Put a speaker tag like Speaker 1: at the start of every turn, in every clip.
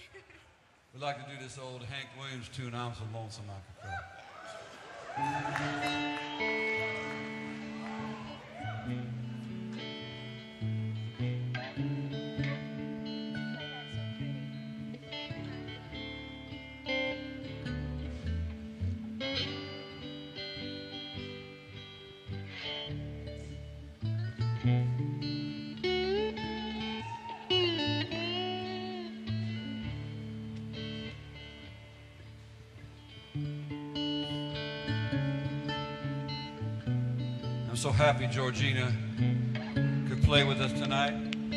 Speaker 1: We'd like to do this old Hank Williams tune, I'm So Lonesome I Could Cry. I'm so happy Georgina could play with us tonight.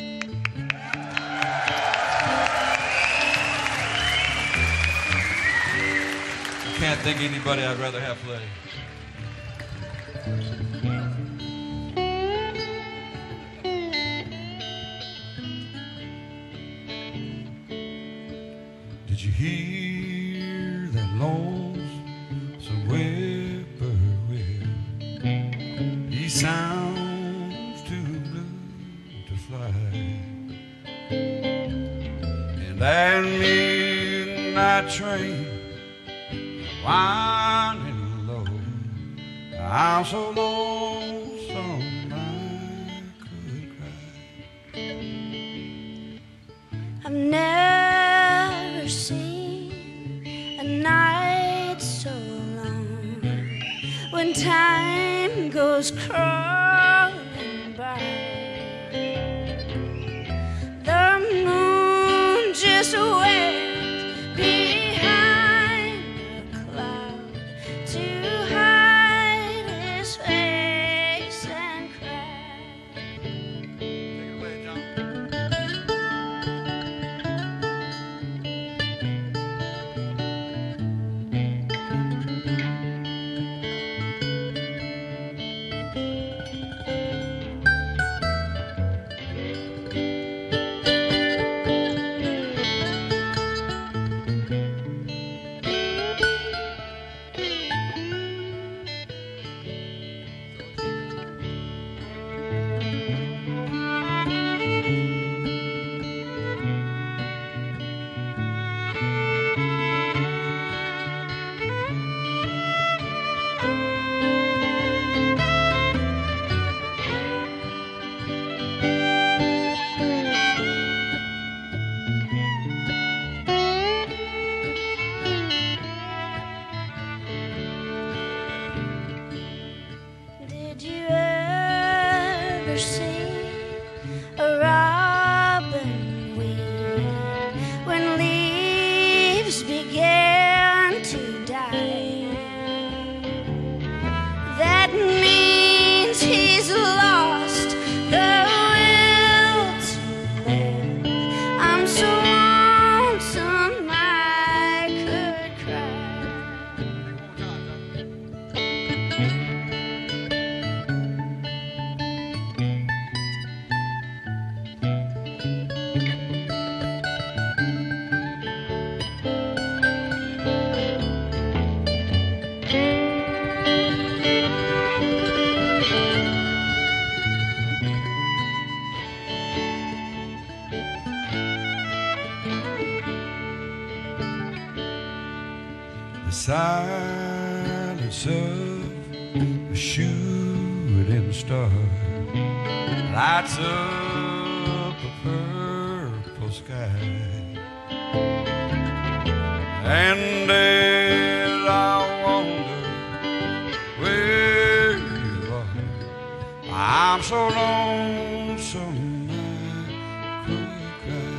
Speaker 1: I can't think of anybody I'd rather have play. Did you hear that lonesome whippoorwill? He sounds too blue to fly, and that midnight train winding low. I'm so lonesome I could cry.
Speaker 2: I've never seen a night so long when time goes crawling by. The moon just went behind a cloud to hide his face and cry.
Speaker 1: Take it away, John.
Speaker 2: Did you ever see a robin weep when leaves began to die? That means he's lost the will to live. I'm so lonesome I could cry.
Speaker 1: The silence of a shooting star lights up a purple sky, and as I wonder where you are, I'm so lonesome I could cry.